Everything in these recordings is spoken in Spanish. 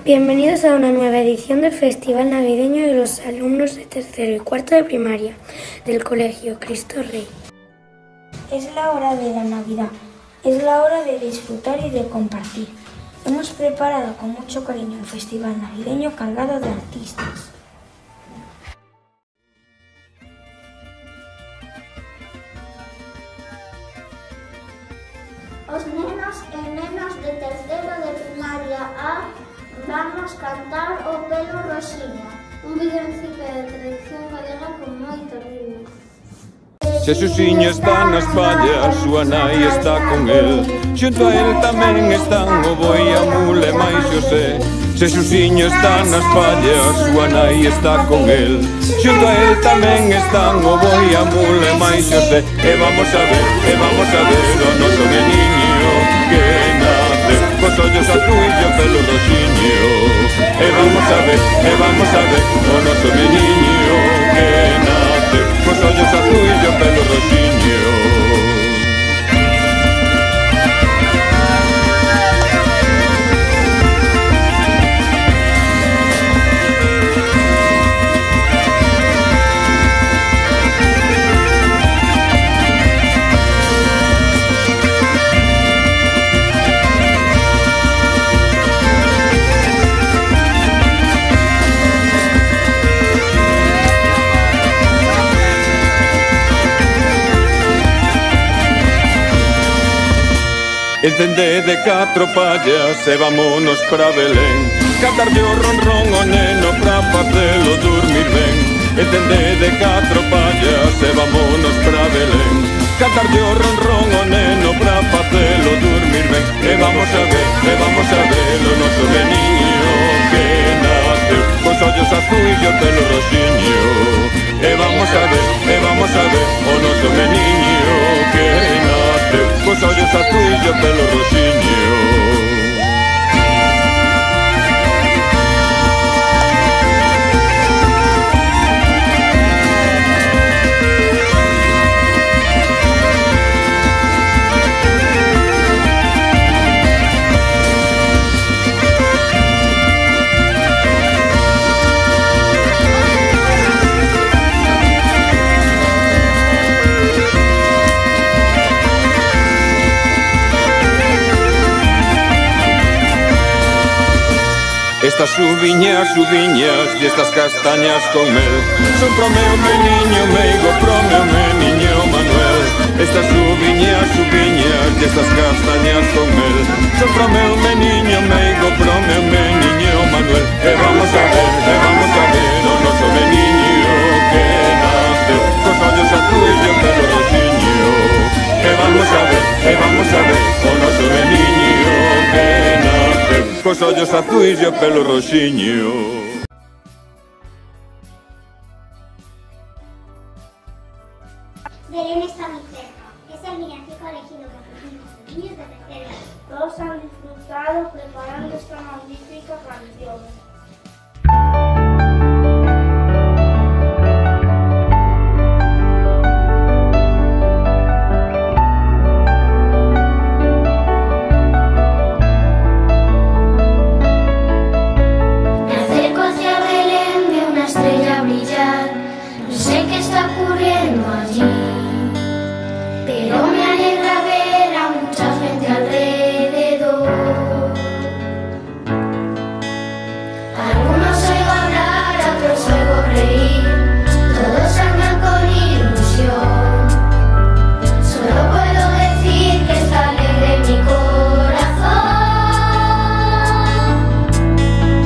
Bienvenidos a una nueva edición del Festival Navideño de los alumnos de tercero y cuarto de primaria del Colegio Cristo Rey. Es la hora de la Navidad, es la hora de disfrutar y de compartir. Hemos preparado con mucho cariño un festival navideño cargado de artistas. Os nenos e nenas de terceiro de primaria A vamos cantar o Pelo Rosiña, un villancico de tradición galega con moito ritmo. Xesusiño está nas fallas, súa nai está con el. Xunto a el tamén están o boi, a mula e máis Xosé. Xesusiño está nas fallas, súa nai está con el. Xunto a el tamén están o boi, a mula e máis Xosé. E vamos a ver o noso meniño que nace cos ollos azuis e o pelo roxiño. E vamos a ver o noso meniño que nace cos ollos azuis e o pelo roxiño. Encende de 4 pallas e vámonos pra Belén. Cantarlle o ron ron o neno pra facelo dormir ben. Encende de 4 pallas e vámonos pra Belén. Cantarlle o ron ron o neno pra facelo dormir ben. E vamos a ver o noso meniño que nace cos ollos azuis e o pelo roxiño. E vamos a ver o noso meniño que nace cos ollos azuis e o pelo roxiño. Estas uviñas e estas castañas con mel son pro meu meniño meigo, pro meu meniño Manuel. Estas uviñas e estas castañas con mel son pro meu meniño meigo, pro meu meniño Manuel. E vamos a ver o noso meniño que nace cos ollos azuis e o pelo roxiño. E vamos a ver o noso meniño que nace cos ollos azuis e o pelo roxiño. Belén está muy cerca, es el villancico elegido por los niños de tercero. Todos han disfrutado preparando esta magnífica canción.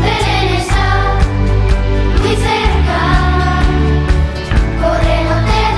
Corre, no te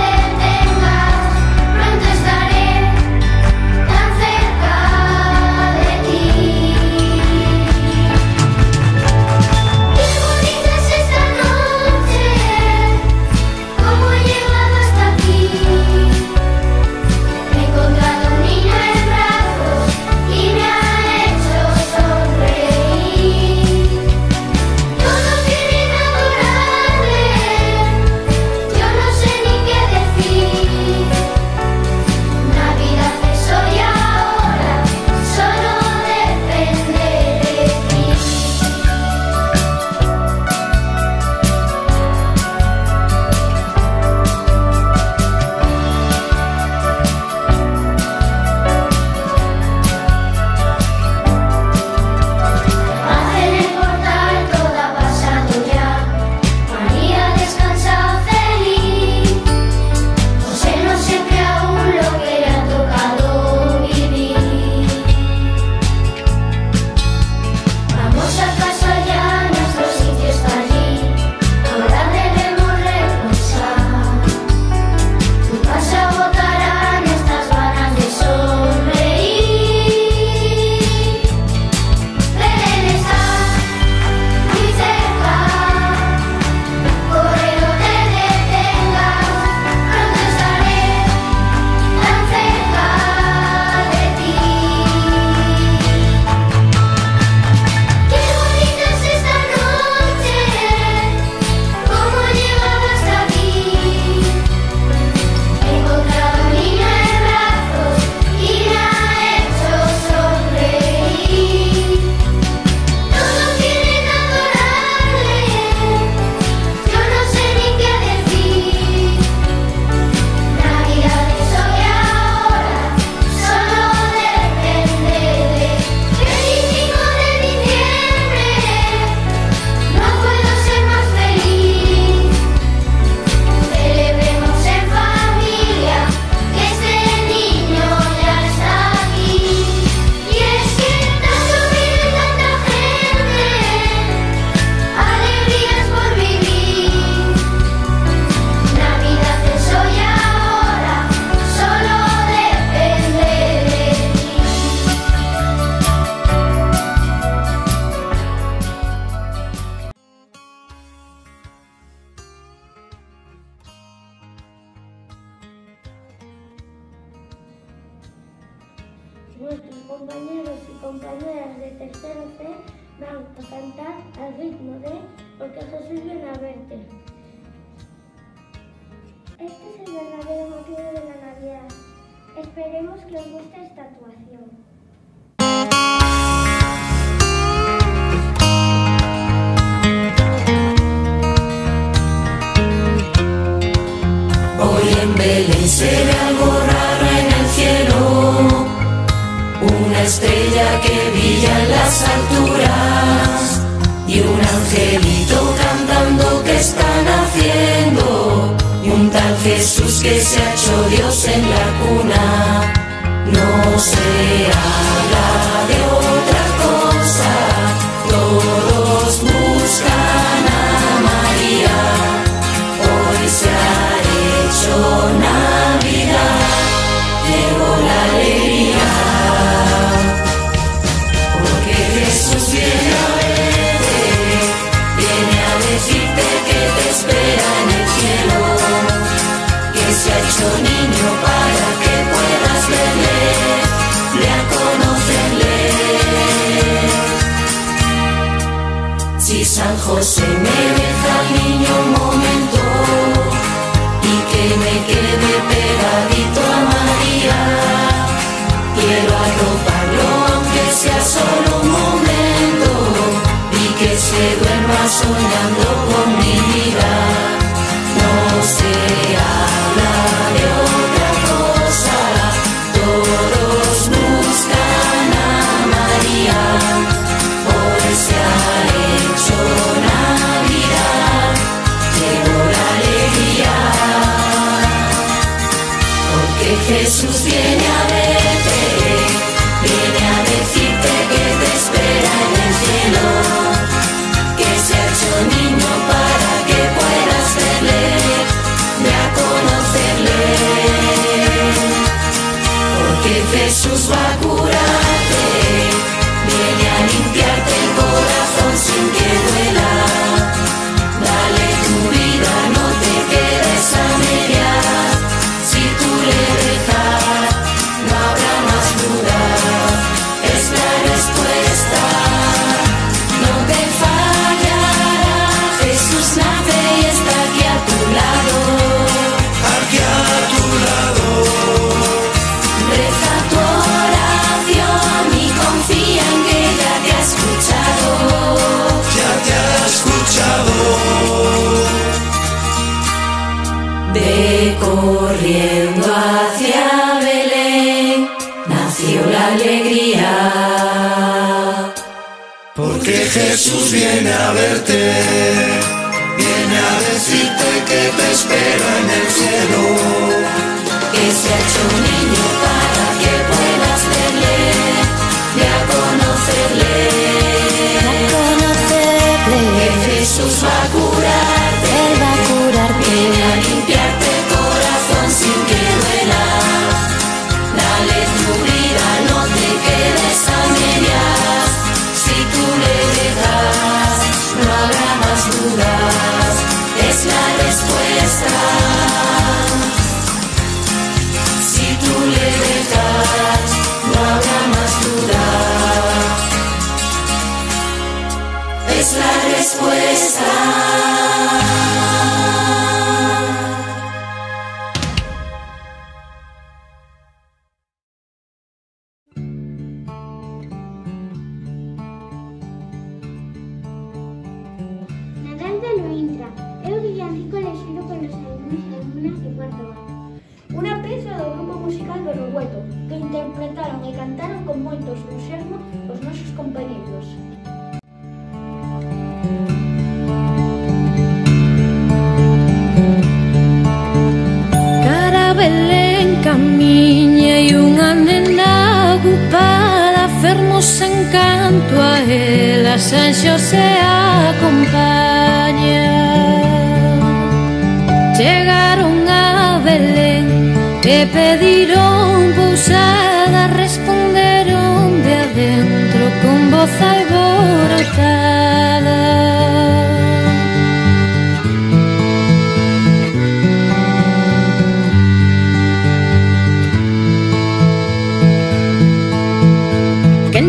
nuestros compañeros y compañeras de tercero C van a cantar al ritmo de Porque Jesús viene a verte. Este es el verdadero motivo de la Navidad. Esperemos que os guste esta actuación. Hoy en Belén se ve algo raro en el cielo, una estrella que brilla en las alturas y un angelito cantando que están haciendo, y un tal Jesús que se ha hecho Dios en la cuna. No se habla de otra cosa, todos buscan a María. Hoy se ha hecho Navidad, llegó la alegría, porque Jesús viene a verte, viene a decirte que te espera en el cielo, que se ha hecho niño para que puedas verle, y a conocerle. Si San José me deja al niño un momento y que me quede pegadito a María, quiero arroparlo aunque sea solo un momento y que se duerma soñando con mi vida. No se habla de otra cosa, todos buscan a María. Hoy se ha hecho Navidad, llegó la alegría, porque Jesús viene a verte, viene a decirte que te espera en el cielo, que se ha hecho niño para que puedas verle, ve a conocerle, porque Jesús va a curarte, viene a limpiarte el corazón sin que duela. Dale tu vida, no te quedes a medias, si tú le dejas, no habrá más dudas, es la respuesta, no te fallará. Jesús nace y está aquí a tu lado, aquí a tu lado. Reza tu oración y confía en que ya te ha escuchado, ya te ha escuchado. Ve corriendo hacia Belén, nació la alegría, porque Jesús viene a verte, viene a decirte que te espera en el cielo, que se ha hecho niño para que puedas verle, y a conocerle, que Jesús va a curarte, Él va a curarte, viene a limpiarte el corazón sin que duela. Dale tu vida, no te quedes a medias, si tú le dejas, no habrá más dudas, es la respuesta. Si tú le dejas, no habrá más dudas, es la respuesta. Nadal de Lointra é o villancico elexido polos alumnos e alumnas de cuarto ano. Unha peza do grupo musical Berrugueto, que interpretaron e cantaron con moito entusiasmo os nosos compañeiros. Cara a Belén camiña e unha nena ocupada, fermos encanto a ela, San Xosé acompaña. Chegaron a Belén e pediron pousada, responderon de adentro con voz alborotada.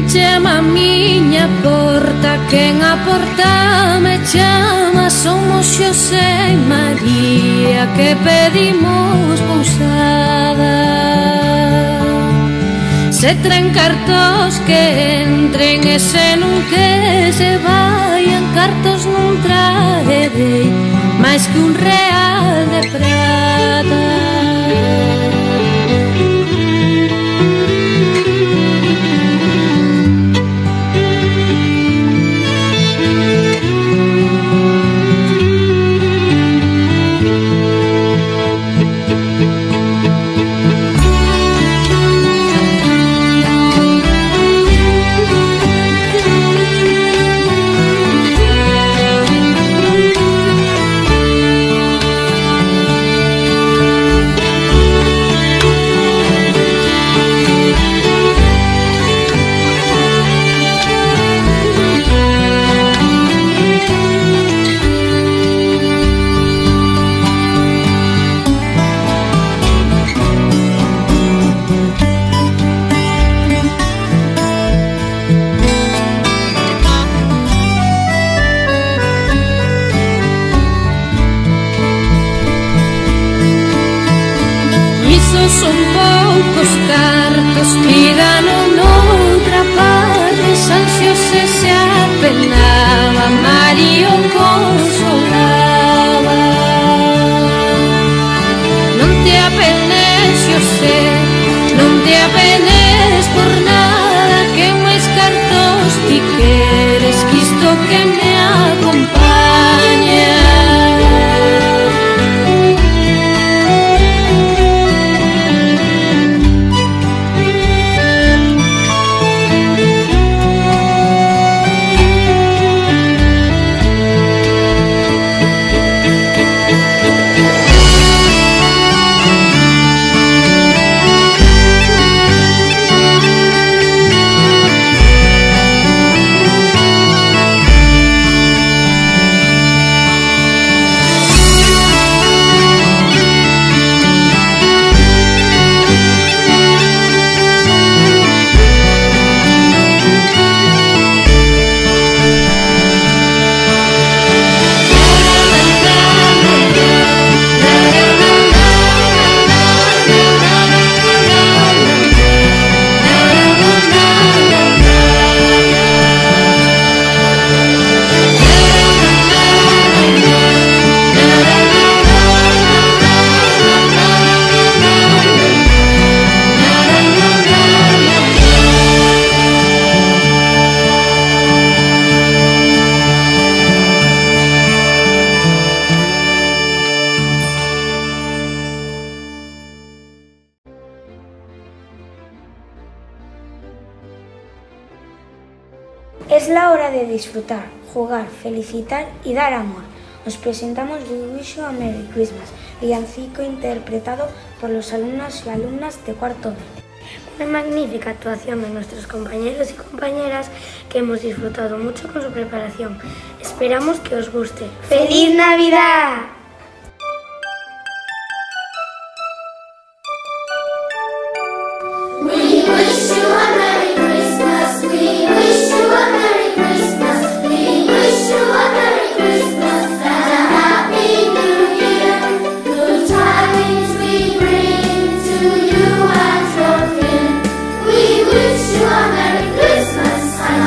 chama a miña porta, quen a porta me chama. Somos Xosé e María que pedimos pousada. Se tren cartos que entren e se non que se vayan, cartos non traerei máis que un real de prata. Son poucos cartos, pídano noutra parte. San Xosé se apenaba, María o consolaba. Non te apenes, Xosé, non te apenes por nada, que máis cartos ti queres que isto que me acompaña. Es la hora de disfrutar, jugar, felicitar y dar amor. Os presentamos We Wish You a Merry Christmas, villancico interpretado por los alumnos y alumnas de cuarto B. Una magnífica actuación de nuestros compañeros y compañeras que hemos disfrutado mucho con su preparación. Esperamos que os guste. ¡Feliz Navidad!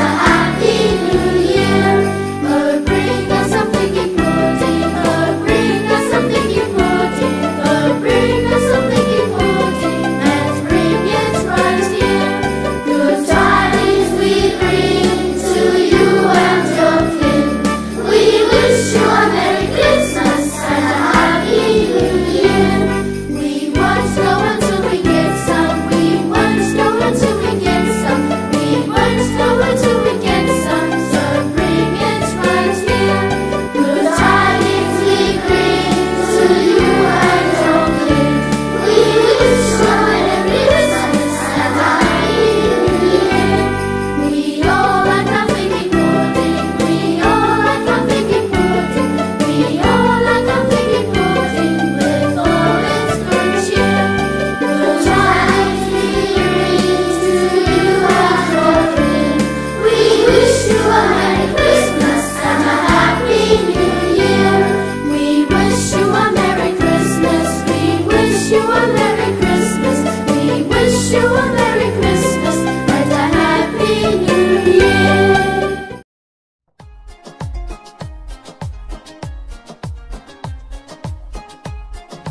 Bring us a piggy pudding, bring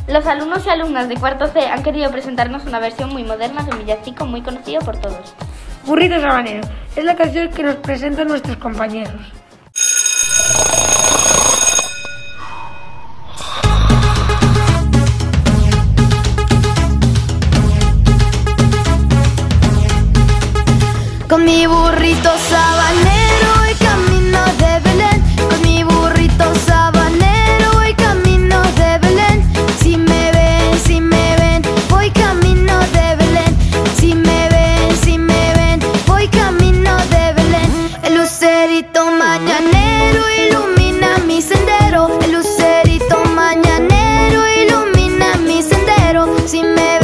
Los alumnos y alumnas de cuarto C han querido presentarnos una versión muy moderna de un villancico muy conocido por todos. Burrito Sabanero es la canción que nos presentan nuestros compañeros. Con mi burrito sabanero voy camino de Belén. Con mi burrito sabanero voy camino de Belén. Si me ven, voy camino de Belén. Si me ven, voy camino de Belén. El lucerito mañanero ilumina mi sendero. El lucerito mañanero ilumina mi sendero. Si me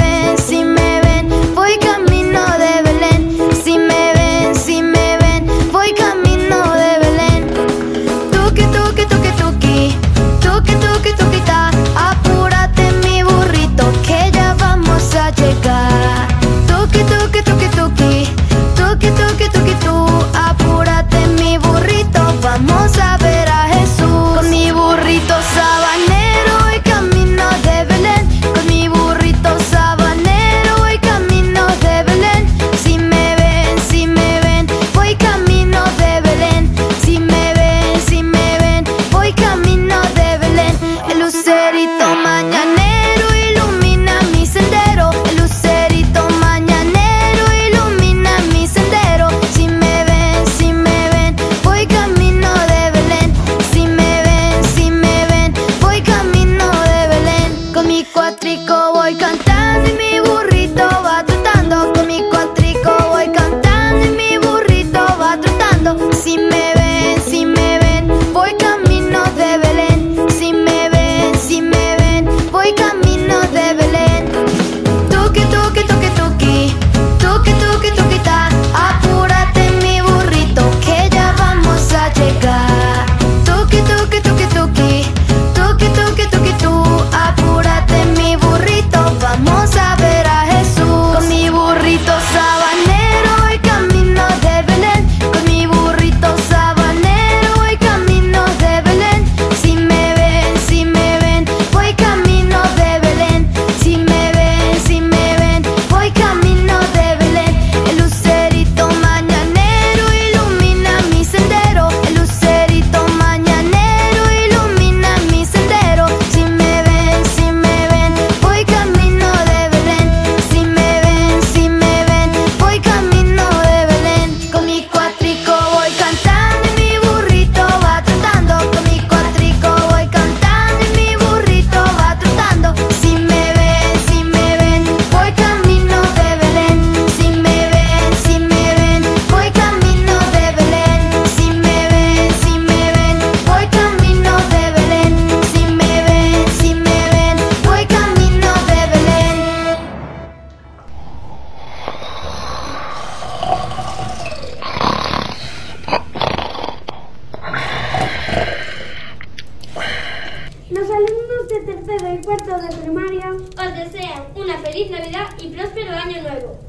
ven, voy camino de Belén. Si me ven, voy camino de Belén. Tuki, tuki, tuki, tuki, tuki, tuki, tuki, ta. Apúrate mi burrito que ya vamos a llegar. Tuki, tuki, tuki, tuki, tuki, tuki, tuki, tú. Apúrate mi burrito, vamos a ver a Jesús. Con mi burrito sabanero voy camino de Belén. Con mi burrito sabanero voy camino de Belén. Si me ven, voy camino de Belén. Si me ven, voy camino de Belén. El lucerito mañanero ilumina mi sendero. El lucerito mañanero ilumina mi sendero. Si me ven, voy camino de Belén. Si me ven, voy camino de Belén. Con mi cuatrico voy cantando y mi burrito va trotando. Con mi cuatrico voy cantando y mi burrito va trotando. Si me ven, voy camino de Belén. Si me ven, voy camino de Belén. Tuki, tuki, tuki, tuki, tuki, tuki, tuki, ta. Apúrate mi burrito que ya vamos a llegar. Tuki, tuki, tuki, tuki, tuki, tuki, tuki, tú. Apúrate mi burrito, vamos a ver a Jesús. Con mi burrito sabanero voy camino de Belén. Con mi burrito sabanero voy camino de Belén. Si me ven, voy camino de Belén. Si me ven, voy camino de Belén. El lucerito mañanero ilumina mi sendero. El lucerito mañanero ilumina mi sendero. Si me ven, voy camino de Belén. Si me ven, voy camino de Belén. Con mi cuatrico voy cantando y mi burrito va trotando. Con mi cuatrico voy cantando y mi burrito va trotando. Si me ven, voy camino de Belén. Si me ven, voy camino de Belén. Si me ven, voy camino de Belén. Si me ven, voy camino de Belén. Los alumnos de tercero y cuarto de primaria Os desean una feliz Navidad y próspero año nuevo.